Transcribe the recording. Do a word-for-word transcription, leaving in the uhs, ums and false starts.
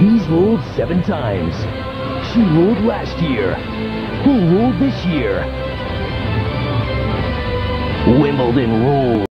He's ruled seven times. She ruled last year. Who ruled this year? Wimbledon rules.